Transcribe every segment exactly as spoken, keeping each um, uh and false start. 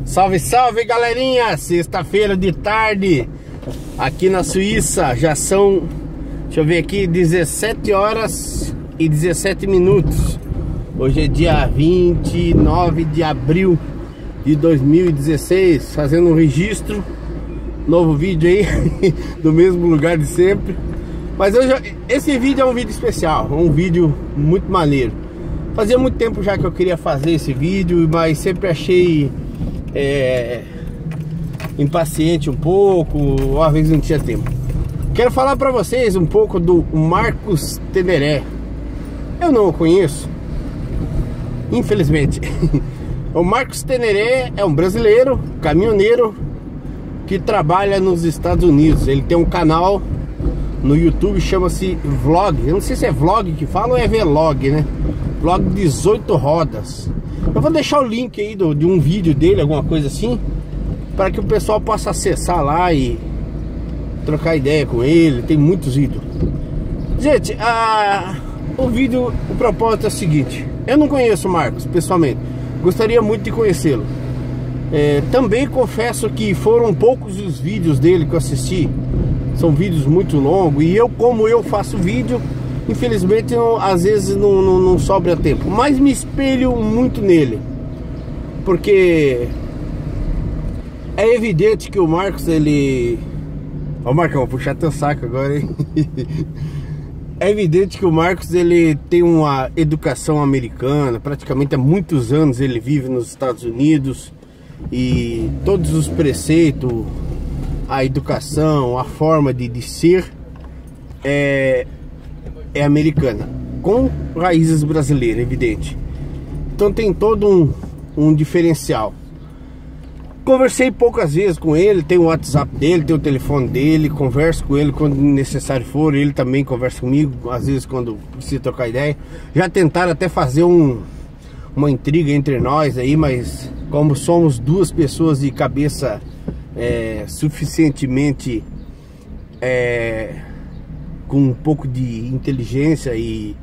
Salve, salve, galerinha! Sexta-feira de tarde aqui na Suíça. Já são, deixa eu ver aqui, dezessete horas e dezessete minutos. Hoje é dia vinte e nove de abril de dois mil e dezesseis. Fazendo um registro. Novo vídeo aí do mesmo lugar de sempre. Mas hoje, esse vídeo é um vídeo especial, um vídeo muito maneiro. Fazia muito tempo já que eu queria fazer esse vídeo, mas sempre achei é, impaciente um pouco, ou às vezes não tinha tempo. Quero falar pra vocês um pouco do Marcos Teneré. Eu não o conheço, infelizmente. O Marcos Teneré é um brasileiro, caminhoneiro, que trabalha nos Estados Unidos. Ele tem um canal no YouTube, chama-se Vlog. Eu não sei se é Vlog que fala ou é Vlog, né? Vlog dezoito rodas. Eu vou deixar o link aí do, de um vídeo dele, alguma coisa assim, para que o pessoal possa acessar lá e trocar ideia com ele. Tem muitos vídeos. Gente, a, o vídeo, o propósito é o seguinte: eu não conheço o Marcos pessoalmente, gostaria muito de conhecê-lo. É, também confesso que foram poucos os vídeos dele que eu assisti. São vídeos muito longos. E eu, como eu faço vídeo, infelizmente não, às vezes não, não, não sobra tempo. Mas me espelho muito nele, porque é evidente que o Marcos, ele... Ó, oh, Marcão, vou puxar teu saco agora, hein? É evidente que o Marcos, ele tem uma educação americana. Praticamente há muitos anos ele vive nos Estados Unidos. E todos os preceitos, a educação, a forma de, de ser é, é americana, com raízes brasileiras, evidente. Então tem todo um, um diferencial. Conversei poucas vezes com ele, tem o WhatsApp dele, tem o telefone dele, converso com ele quando necessário for. Ele também conversa comigo, às vezes quando precisa trocar ideia. Já tentaram até fazer um, uma intriga entre nós aí, mas como somos duas pessoas de cabeça é, suficientemente é, com um pouco de inteligência e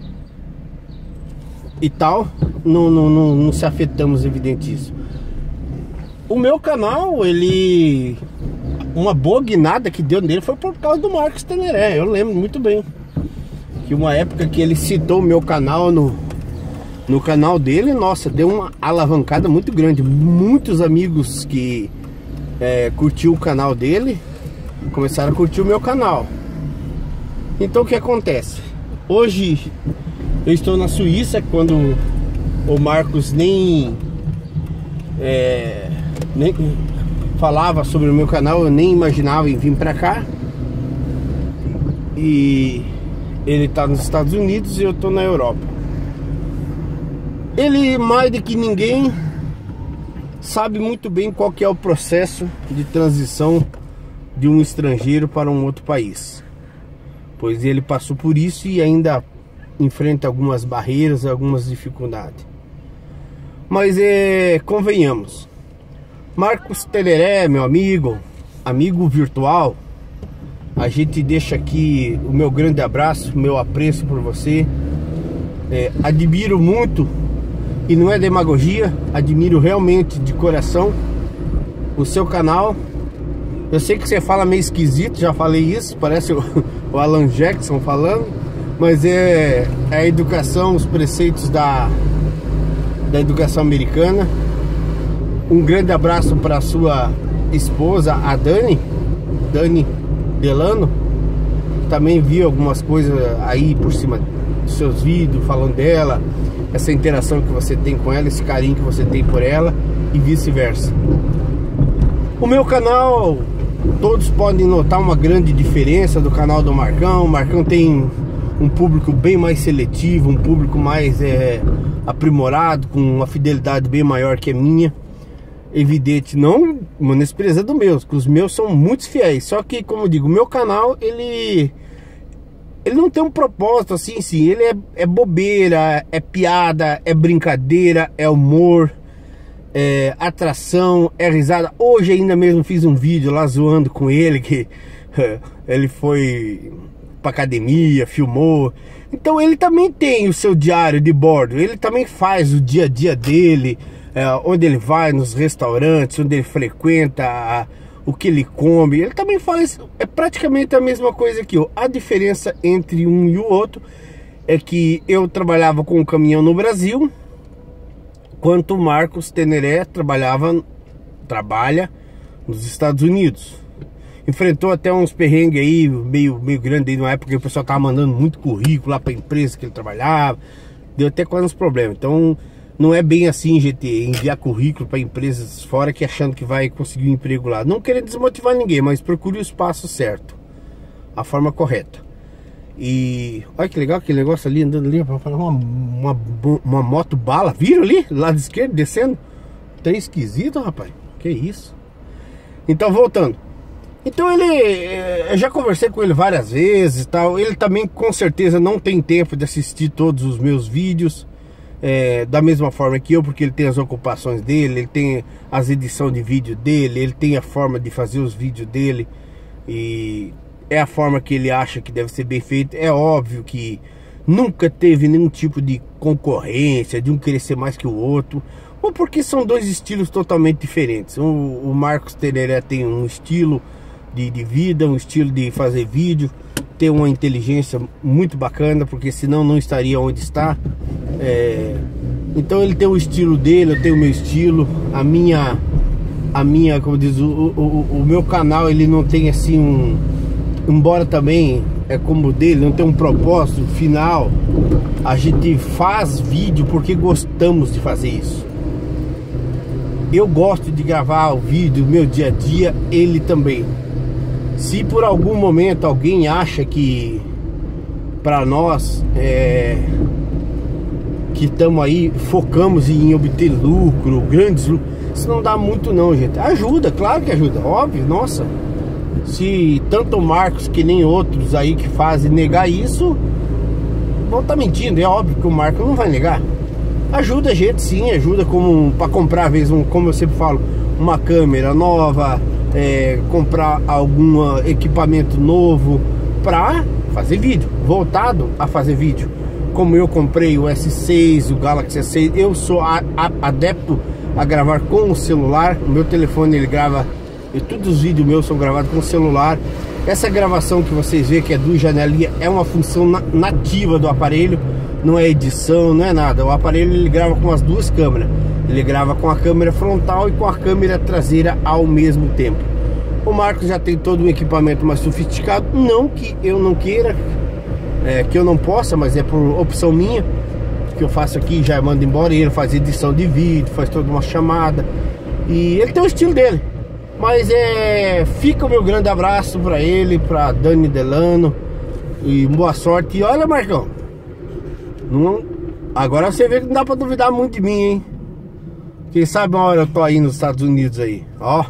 e tal, não, não, não, não se afetamos, evidente isso. O meu canal, ele... uma boa guinada que deu nele foi por causa do Marcos Teneré. Eu lembro muito bem que uma época que ele citou o meu canal no, no canal dele, nossa, deu uma alavancada muito grande. Muitos amigos que é, curtiu o canal dele começaram a curtir o meu canal. Então o que acontece? Hoje eu estou na Suíça, quando o Marcos nem... É, nem falava sobre o meu canal, eu nem imaginava em vir pra cá. E ele tá nos Estados Unidos e eu tô na Europa. Ele, mais do que ninguém, sabe muito bem qual que é o processo de transição de um estrangeiro para um outro país, pois ele passou por isso e ainda enfrenta algumas barreiras, algumas dificuldades. Mas é, convenhamos, Marcos Teneré, meu amigo, amigo virtual, a gente deixa aqui o meu grande abraço, meu apreço por você. É, admiro muito, e não é demagogia, admiro realmente de coração o seu canal. Eu sei que você fala meio esquisito, já falei isso, parece o, o Alan Jackson falando, mas é, é a educação, os preceitos da... da educação americana. Um grande abraço para sua esposa, a Dani Dani Delano. Também vi algumas coisas aí por cima dos seus vídeos falando dela, essa interação que você tem com ela, esse carinho que você tem por ela e vice-versa. O meu canal, todos podem notar uma grande diferença do canal do Marcão. O Marcão tem um público bem mais seletivo, um público mais é, aprimorado, com uma fidelidade bem maior que a minha. Evidente, não menosprezando meus, que os meus são muito fiéis. Só que, como eu digo, o meu canal, ele ele não tem um propósito assim, sim. Ele é, é bobeira, é piada, é brincadeira, é humor, é atração, é risada. Hoje ainda mesmo fiz um vídeo lá zoando com ele, que ele foi pra academia, filmou. Então ele também tem o seu diário de bordo, ele também faz o dia a dia dele, é, onde ele vai, nos restaurantes, onde ele frequenta, a, o que ele come. Ele também fala isso, é praticamente a mesma coisa que eu. A diferença entre um e o outro é que eu trabalhava com um caminhão no Brasil, enquanto o Marcos Teneré trabalhava, trabalha nos Estados Unidos. Enfrentou até uns perrengues aí, meio, meio grande aí numa época que o pessoal tava mandando muito currículo lá pra empresa que ele trabalhava. Deu até quase uns problemas. Então não é bem assim, G T, enviar currículo para empresas fora que achando que vai conseguir um emprego lá. Não querendo desmotivar ninguém, mas procure o espaço certo, a forma correta. E olha que legal aquele negócio ali andando ali, uma, uma, uma moto bala, viram ali, lado esquerdo, descendo. Tá esquisito, rapaz, que isso. Então voltando, então ele, eu já conversei com ele várias vezes e tal. Ele também com certeza não tem tempo de assistir todos os meus vídeos, é, da mesma forma que eu, porque ele tem as ocupações dele, ele tem as edições de vídeo dele, ele tem a forma de fazer os vídeos dele e é a forma que ele acha que deve ser bem feito. É óbvio que nunca teve nenhum tipo de concorrência, de um querer ser mais que o outro, ou porque são dois estilos totalmente diferentes. O, o Marcos Teneré tem um estilo de, de vida, um estilo de fazer vídeo, tem uma inteligência muito bacana, porque senão não estaria onde está. É, então ele tem o estilo dele, eu tenho o meu estilo, a minha, a minha, como diz, o, o, o meu canal ele não tem assim um, embora também é como o dele, não tem um propósito final. A gente faz vídeo porque gostamos de fazer isso. Eu gosto de gravar o vídeo, o meu dia a dia, ele também. Se por algum momento alguém acha que para nós é, que estamos aí, focamos em obter lucro, grandes lucros, isso não dá muito não, gente. Ajuda, claro que ajuda, óbvio, nossa. Se tanto o Marcos que nem outros aí que fazem negar isso, não tá mentindo. É óbvio que o Marcos não vai negar. Ajuda a gente sim, ajuda como para comprar, às vezes, um, como eu sempre falo, uma câmera nova, é, comprar algum equipamento novo para fazer vídeo, voltado a fazer vídeo. Como eu comprei o S seis, o Galaxy S seis, eu sou a, a, adepto a gravar com o celular. O meu telefone ele grava, e todos os vídeos meus são gravados com o celular. Essa gravação que vocês veem que é do janelinha é uma função na, nativa do aparelho. Não é edição, não é nada. O aparelho ele grava com as duas câmeras. Ele grava com a câmera frontal e com a câmera traseira ao mesmo tempo. O Marcos já tem todo um equipamento mais sofisticado. Não que eu não queira, é, que eu não possa, mas é por opção minha. Que eu faço aqui, já mando embora. E ele faz edição de vídeo, faz toda uma chamada. E ele tem o estilo dele. Mas é, fica o meu grande abraço para ele, para Dani Delano. E boa sorte. E olha, Marcão, não, agora você vê que não dá pra duvidar muito de mim, hein? Quem sabe uma hora eu tô aí nos Estados Unidos aí. Ó,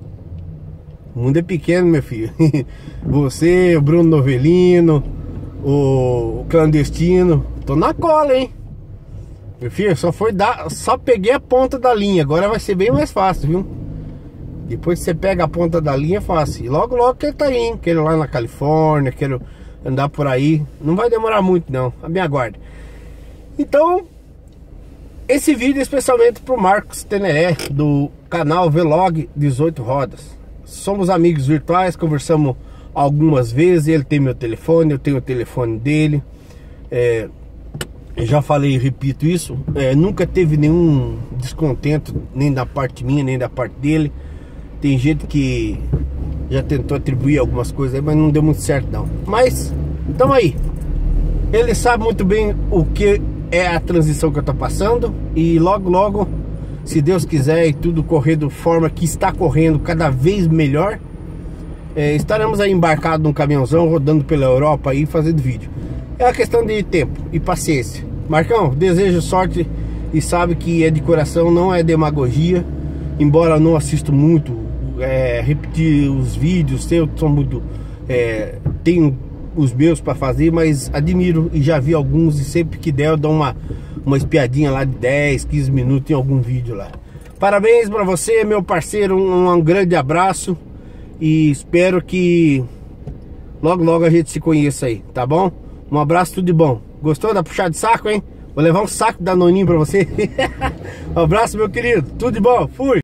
o mundo é pequeno, meu filho. Você, o Bruno Novelino, o, o Clandestino, tô na cola, hein? Meu filho, só foi dar, só peguei a ponta da linha. Agora vai ser bem mais fácil, viu? Depois que você pega a ponta da linha é fácil. E logo logo que ele tá aí, hein? Quero ir lá na Califórnia, quero andar por aí. Não vai demorar muito não, me aguarde. Então, esse vídeo é especialmente pro Marcos Teneré, do canal Vlog dezoito Rodas. Somos amigos virtuais, conversamos algumas vezes. Ele tem meu telefone, eu tenho o telefone dele. É, já falei e repito isso, é, nunca teve nenhum descontento, nem da parte minha, nem da parte dele. Tem gente que já tentou atribuir algumas coisas aí, mas não deu muito certo não. Mas, tamo aí. Ele sabe muito bem o que é a transição que eu tô passando. E logo logo, se Deus quiser e tudo correr da forma que está correndo cada vez melhor, é, estaremos aí embarcados num caminhãozão, rodando pela Europa aí, fazendo vídeo. É uma questão de tempo e paciência. Marcão, desejo sorte e sabe que é de coração, não é demagogia. Embora não assisto muito, é, repetir os vídeos, eu sou muito, é, tenho os meus para fazer, mas admiro e já vi alguns, e sempre que der eu dou uma, uma espiadinha lá de dez, quinze minutos em algum vídeo lá. Parabéns para você, meu parceiro, um, um grande abraço e espero que logo logo a gente se conheça aí, tá bom? Um abraço, tudo de bom. Gostou da puxada de saco, hein? Vou levar um saco da Danoninho pra você. Um abraço, meu querido. Tudo de bom. Fui.